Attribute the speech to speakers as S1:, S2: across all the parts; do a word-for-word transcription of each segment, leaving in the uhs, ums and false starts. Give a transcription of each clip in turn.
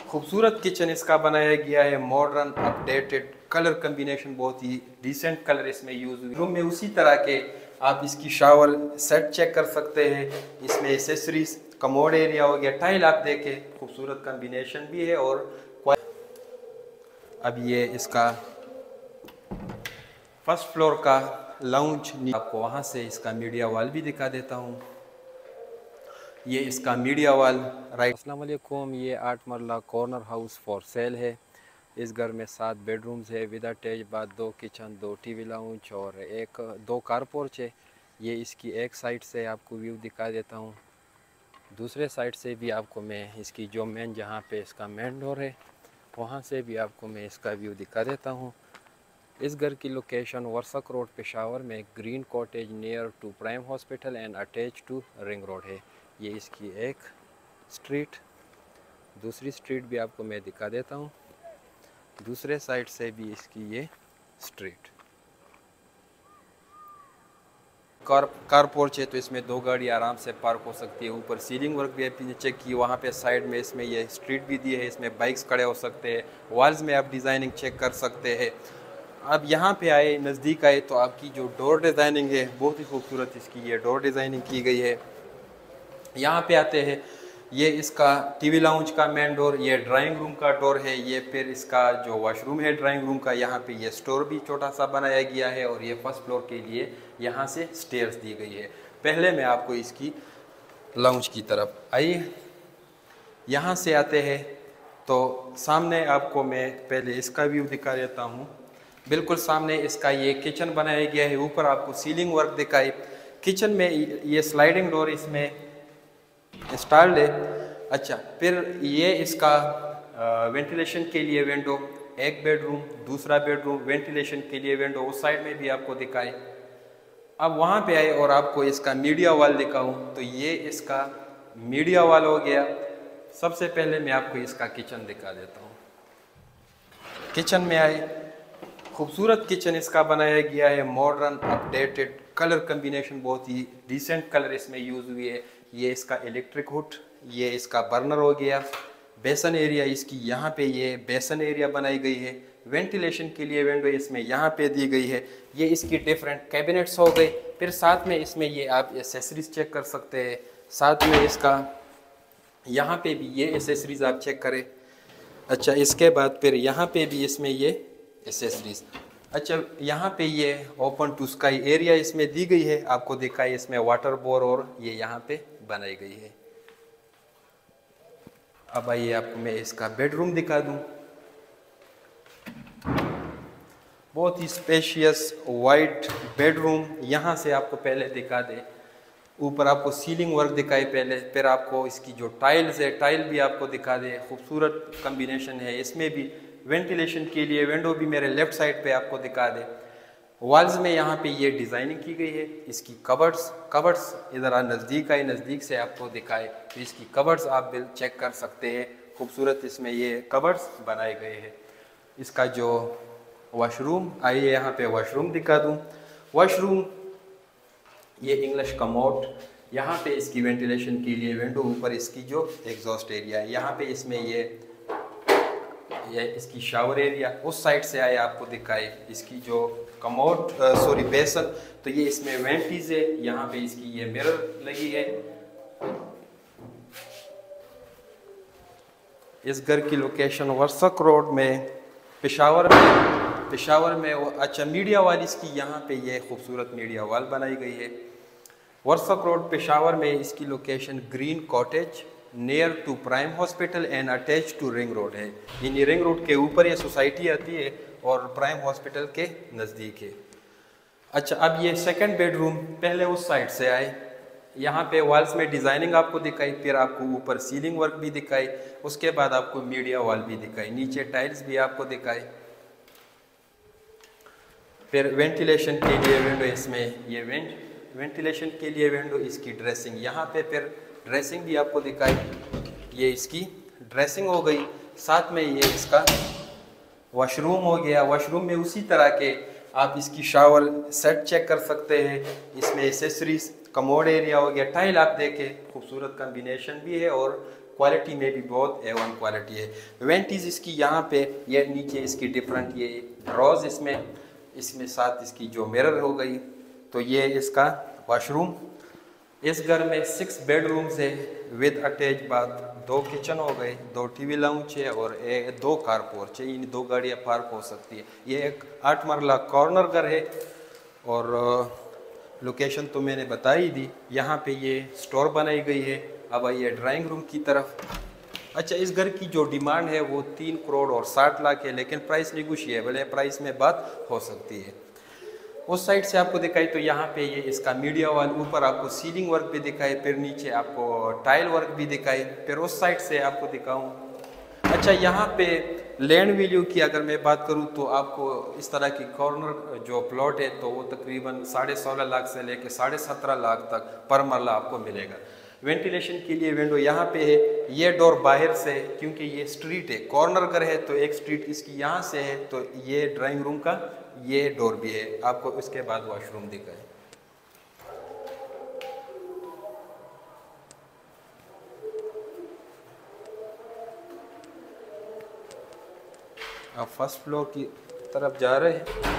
S1: खूबसूरत किचन इसका बनाया गया है, मॉडर्न अपडेटेड, कलर कम्बिनेशन बहुत ही डिसेंट कलर इसमें यूज हुई। रूम में उसी तरह के आप इसकी शावर सेट चेक कर सकते हैं। इसमें एसेसरीज, कमोड एरिया हो गया, टाइल आप देखें खूबसूरत कम्बिनेशन भी है। और अब ये इसका फर्स्ट फ्लोर का लाउंज, आपको वहाँ से इसका मीडिया वॉल भी दिखा देता हूँ। ये इसका मीडिया वॉल राइट। अस्सलाम वालेकुम, ये आठ मरला कॉर्नर हाउस फॉर सेल है। इस घर में सात बेडरूम्स है विद अटैच बाथ, दो किचन, दो टीवी लाउंज और एक दो कार पोर्च है। ये इसकी एक साइड से आपको व्यू दिखा देता हूँ, दूसरे साइड से भी आपको मैं इसकी जो मेन जहाँ पे इसका मेन डोर है वहाँ से भी आपको मैं इसका व्यू दिखा देता हूँ। इस घर की लोकेशन वर्सक रोड पेशावर में green cottage near to prime hospital and attach to ring road है। ये इसकी एक स्ट्रीट, दूसरी स्ट्रीट भी आपको मैं दिखा देता हूँ, दूसरे साइड से भी इसकी ये स्ट्रीट। कार कार पोर्च है तो इसमें दो गाड़ी आराम से पार्क हो सकती है। ऊपर सीलिंग वर्क भी आपने चेक की, वहाँ पे साइड में इसमें ये स्ट्रीट भी दी है, इसमें बाइक्स खड़े हो सकते हैं। वॉल्स में आप डिज़ाइनिंग चेक कर सकते हैं। अब यहाँ पे आए, नज़दीक आए तो आपकी जो डोर डिज़ाइनिंग है बहुत ही खूबसूरत इसकी ये डोर डिज़ाइनिंग की गई है। यहाँ पे आते हैं, ये इसका टीवी लाउंज का मेन डोर, ये ड्राइंग रूम का डोर है। ये फिर इसका जो वॉशरूम है ड्राइंग रूम का, यहाँ पे ये स्टोर भी छोटा सा बनाया गया है। और ये फर्स्ट फ्लोर के लिए यहाँ से स्टेयर्स दी गई है। पहले मैं आपको इसकी लाउंज की तरफ आइए, यहाँ से आते हैं तो सामने आपको मैं पहले इसका व्यू दिखा देता हूँ। बिल्कुल सामने इसका ये किचन बनाया गया है, ऊपर आपको सीलिंग वर्क दिखाई। किचन में ये स्लाइडिंग डोर इसमें इंस्टॉल्ड है। अच्छा, फिर ये इसका वेंटिलेशन के लिए विंडो, एक बेडरूम, दूसरा बेडरूम, वेंटिलेशन के लिए विंडो उस साइड में भी आपको दिखाए। अब वहाँ पे आए और आपको इसका मीडिया वॉल दिखाऊं तो ये इसका मीडिया वॉल हो गया। सबसे पहले मैं आपको इसका किचन दिखा देता हूँ। किचन में आए, खूबसूरत किचन इसका बनाया गया है, मॉडर्न अपडेटेड, कलर कम्बिनेशन बहुत ही डिसेंट कलर इसमें यूज़ हुई है। ये इसका इलेक्ट्रिक हुड, ये इसका बर्नर हो गया। बेसन एरिया इसकी यहाँ पे ये बेसन एरिया बनाई गई है। वेंटिलेशन के लिए विंडो इसमें यहाँ पे दी गई है। ये इसकी डिफरेंट कैबिनेट्स हो गए। फिर साथ में इसमें ये आप एसेसरीज चेक कर सकते हैं। साथ में इसका यहाँ पे भी ये एसेसरीज आप चेक करें। अच्छा, इसके बाद फिर यहाँ पे भी इसमें ये एसेसरीज। अच्छा, यहाँ पे ये ओपन टू स्काई एरिया इसमें दी गई है, आपको दिखाई इसमें वाटर बोर और ये यहाँ पे बनाई गई है। अब आइए आपको मैं इसका बेडरूम दिखा दूँ। बहुत ही स्पेशियस वाइट बेडरूम, यहाँ से आपको पहले दिखा दे। ऊपर आपको सीलिंग वर्क दिखाई पहले, फिर आपको इसकी जो टाइल्स है टाइल भी आपको दिखा दे। खूबसूरत कम्बिनेशन है इसमें भी। वेंटिलेशन के लिए विंडो भी मेरे लेफ्ट साइड पे आपको दिखा दे। वॉल्स में यहाँ पे ये डिज़ाइनिंग की गई है। इसकी कबर्ड्स कबर्ड्स इधर आ, नज़दीक आए, नज़दीक से आपको दिखाए तो इसकी कबर्ड्स आप बिल चेक कर सकते हैं। खूबसूरत इसमें ये कबर्ड्स बनाए गए हैं। इसका जो वॉशरूम, आइए यहाँ पे वॉशरूम दिखा दूँ। वॉशरूम ये इंग्लिश कमोड, यहाँ पे इसकी वेंटिलेशन के लिए विंडो, ऊपर इसकी जो एग्जॉस्ट एरिया है, यहाँ पे इसमें ये ये इसकी शावर एरिया। उस साइड से आए आपको दिखाए इसकी जो कमोड सॉरी बेसन, तो ये इसमें वेंटीज है। यहाँ पे इसकी ये मिरर लगी है। इस घर की लोकेशन वर्सक रोड में पेशावर में पेशावर में अच्छा, मीडिया वॉल इसकी यहाँ पे ये खूबसूरत मीडिया वॉल बनाई गई है। वर्सक रोड पेशावर में इसकी location green cottage near to prime hospital and attach to ring road है। यानी रिंग रोड के ऊपर ये सोसाइटी आती है और प्राइम हॉस्पिटल के नज़दीक है। अच्छा, अब ये सेकंड बेडरूम, पहले उस साइड से आए, यहाँ पे वॉल्स में डिज़ाइनिंग आपको दिखाई, फिर आपको ऊपर सीलिंग वर्क भी दिखाई, उसके बाद आपको मीडिया वॉल भी दिखाई, नीचे टाइल्स भी आपको दिखाई। फिर वेंटिलेशन के लिए विंडो, इसमें ये वेंट वेंटिलेशन के लिए विंडो, इसकी ड्रेसिंग, यहाँ पे फिर ड्रेसिंग भी आपको दिखाई। ये इसकी ड्रेसिंग हो गई। साथ में ये इसका वॉशरूम हो गया। वॉशरूम में उसी तरह के आप इसकी शावर सेट चेक कर सकते हैं। इसमें एसेसरीज, कमोड एरिया हो गया, टाइल आप देखें खूबसूरत कम्बिनेशन भी है और क्वालिटी में भी बहुत ए वन क्वालिटी है। वेंटीज इसकी यहाँ पे, ये नीचे इसकी डिफरेंट ये ड्रॉज इसमें इसमें साथ इसकी जो मिरर हो गई। तो ये इसका वॉशरूम। इस घर में सिक्स बेडरूम्स है विद अटैच बाथ, दो किचन हो गए, दो टीवी लाउंज है और ए, दो कार पोर्च है। इन दो गाड़ियाँ पार्क हो सकती है। ये एक आठ मरला कॉर्नर घर है और लोकेशन तो मैंने बता ही दी। यहाँ पे ये स्टोर बनाई गई है। अब आइए ड्राइंग रूम की तरफ। अच्छा, इस घर की जो डिमांड है वो तीन करोड़ और साठ लाख है, लेकिन प्राइस निगोशिएबल है, प्राइस में बात हो सकती है। उस साइड से आपको दिखाई तो यहाँ पे ये इसका मीडिया वॉल, ऊपर आपको सीलिंग वर्क भी दिखाई, फिर नीचे आपको टाइल वर्क भी दिखाई, फिर उस साइड से आपको दिखाऊं। अच्छा, यहाँ पे लैंड वैल्यू की अगर मैं बात करूँ तो आपको इस तरह की कॉर्नर जो प्लॉट है तो वो तकरीबन साढ़े सोलह लाख से लेकर साढ़े सत्रह लाख तक पर मरला आपको मिलेगा। वेंटिलेशन के लिए विंडो यहाँ पे है। ये डोर बाहर से है क्योंकि ये स्ट्रीट है, कॉर्नर घर है तो एक स्ट्रीट इसकी यहाँ से है, तो ये ड्राइंग रूम का ये डोर भी है। आपको इसके बाद वॉशरूम दिखाएं। आप फर्स्ट फ्लोर की तरफ जा रहे हैं।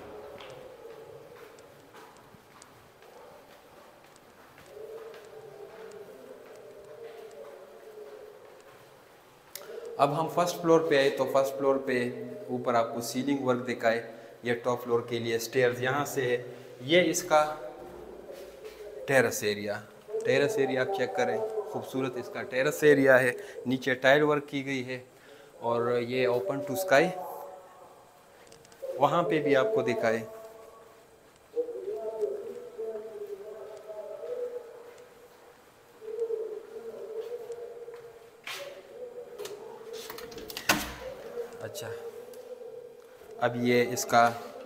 S1: अब हम फर्स्ट फ्लोर पे आए तो फर्स्ट फ्लोर पे ऊपर आपको सीलिंग वर्क दिखाए। ये टॉप फ्लोर के लिए स्टेयर्स यहाँ से है। ये इसका टेरेस एरिया, टेरेस एरिया आप चेक करें, खूबसूरत इसका टेरेस एरिया है। नीचे टाइल वर्क की गई है और ये ओपन टू स्काई वहाँ पे भी आपको दिखाए। अच्छा, अब ये इसका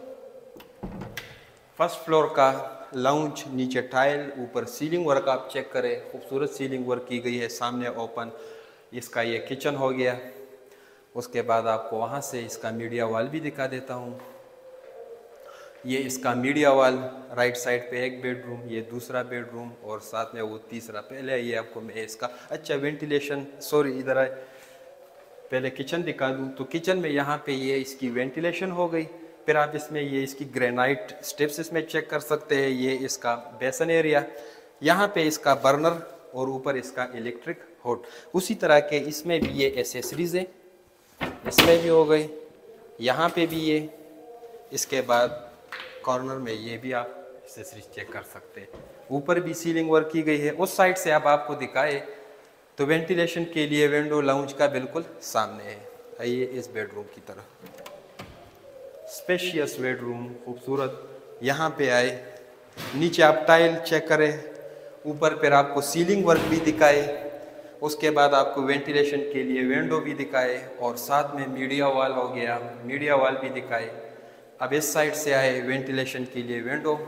S1: फर्स्ट फ्लोर का लाउंज, नीचे टाइल, ऊपर सीलिंग वर्क आप चेक करें, खूबसूरत सीलिंग वर्क की गई है। सामने ओपन इसका ये किचन हो गया। उसके बाद आपको वहाँ से इसका मीडिया वॉल भी दिखा देता हूँ। ये इसका मीडिया वॉल, राइट साइड पे एक बेडरूम, ये दूसरा बेडरूम और साथ में वो तीसरा। पहले ये आपको मैं इसका अच्छा वेंटिलेशन, सॉरी इधर आए, पहले किचन दिखा दूँ। तो किचन में यहाँ पे ये इसकी वेंटिलेशन हो गई। फिर आप इसमें ये इसकी ग्रेनाइट स्टेप्स इसमें चेक कर सकते हैं। ये इसका बेसन एरिया, यहाँ पे इसका बर्नर और ऊपर इसका इलेक्ट्रिक हॉट। उसी तरह के इसमें भी ये एसेसरीज है, इसमें भी हो गई, यहाँ पे भी ये। इसके बाद कॉर्नर में ये भी आप एसेसरीज चेक कर सकते हैं। ऊपर भी सीलिंग वर्क की गई है। उस साइड से अब आपको दिखाए तो वेंटिलेशन के लिए विंडो लाउंज का बिल्कुल सामने है। आइए इस बेडरूम की तरफ। स्पेशियस बेडरूम, खूबसूरत। यहाँ पे आए, नीचे आप टाइल चेक करें, ऊपर फिर आपको सीलिंग वर्क भी दिखाए। उसके बाद आपको वेंटिलेशन के लिए विंडो भी दिखाए और साथ में मीडिया वॉल हो गया, मीडिया वॉल भी दिखाए। अब इस साइड से आए, वेंटिलेशन के लिए विंडो,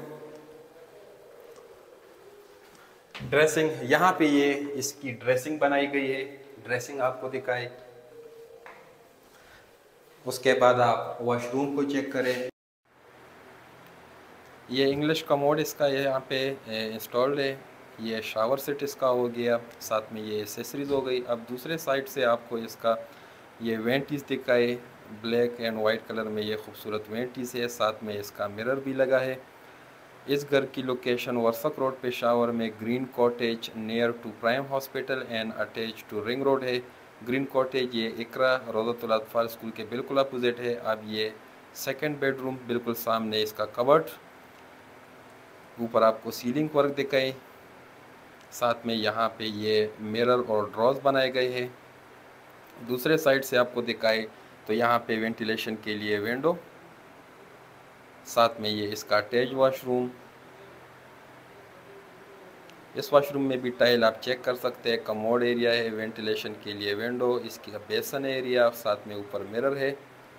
S1: ड्रेसिंग, यहाँ पे ये इसकी ड्रेसिंग बनाई गई है, ड्रेसिंग आपको दिखाए। उसके बाद आप वॉशरूम को चेक करें। ये इंग्लिश कमोड इसका यहाँ पे इंस्टॉल्ड है। ये शावर सेट इसका हो गया, साथ में ये एसेसरीज हो गई। अब दूसरे साइड से आपको इसका ये वेंटीज दिखाए, ब्लैक एंड वाइट कलर में ये खूबसूरत वेंटीज है, साथ में इसका मिरर भी लगा है। इस घर की लोकेशन वर्सक रोड पेशावर में green cottage near to prime hospital and attach to ring road है। ग्रीन कॉटेज ये इकरा रोज़तुल अतफाल स्कूल के बिल्कुल अपोजिट है। अब ये सेकंड बेडरूम, बिल्कुल सामने इसका कबर्ड, ऊपर आपको सीलिंग वर्क दिखाए, साथ में यहाँ पे ये मिरर और ड्रॉज बनाए गए हैं। दूसरे साइड से आपको दिखाए तो यहाँ पे वेंटिलेशन के लिए विंडो, साथ में ये इसका अटैच वॉशरूम। इस वॉशरूम में भी टाइल आप चेक कर सकते हैं। कमोड एरिया है, वेंटिलेशन के लिए विंडो, इसकी बेसन एरिया, साथ में ऊपर मिरर है।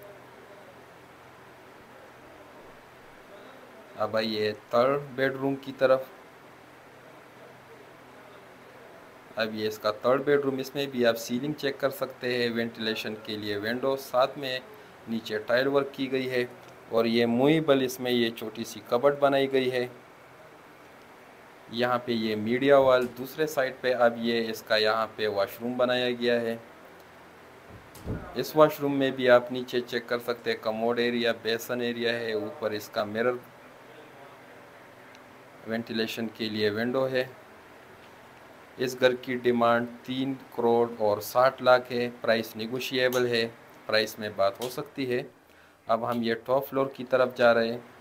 S1: अब आइए थर्ड बेडरूम की तरफ। अब ये इसका थर्ड बेडरूम, इसमें भी आप सीलिंग चेक कर सकते हैं, वेंटिलेशन के लिए विंडो, साथ में नीचे टाइल वर्क की गई है और ये मूवेबल, इसमें ये छोटी सी कबर्ड बनाई गई है। यहाँ पे ये मीडिया वॉल, दूसरे साइड पे अब ये इसका यहाँ पे वॉशरूम बनाया गया है। इस वॉशरूम में भी आप नीचे चेक कर सकते हैं, कमोड एरिया, बेसन एरिया है, ऊपर इसका मिरर वेंटिलेशन के लिए विंडो है। इस घर की डिमांड तीन करोड़ और साठ लाख है। प्राइस निगोशिएबल है, प्राइस में बात हो सकती है। अब हम ये टॉप फ्लोर की तरफ जा रहे हैं।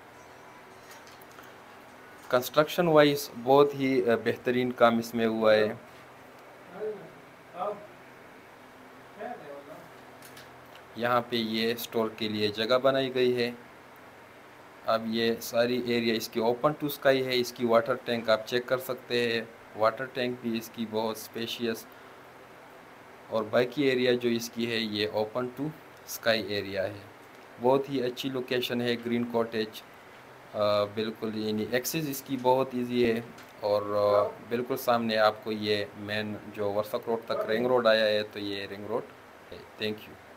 S1: कंस्ट्रक्शन वाइज बहुत ही बेहतरीन काम इसमें हुआ है। यहाँ पे ये स्टोर के लिए जगह बनाई गई है। अब ये सारी एरिया इसकी ओपन टू स्काई है। इसकी वाटर टैंक आप चेक कर सकते हैं, वाटर टैंक भी इसकी बहुत स्पेशियस, और बाकी एरिया जो इसकी है ये ओपन टू स्काई एरिया है। बहुत ही अच्छी लोकेशन है ग्रीन कॉटेज, बिल्कुल यानी एक्सेस इसकी बहुत इजी है। और आ, बिल्कुल सामने आपको ये मेन जो वर्सक रोड तक रिंग रोड आया है, तो ये रिंग रोड है। Thank you.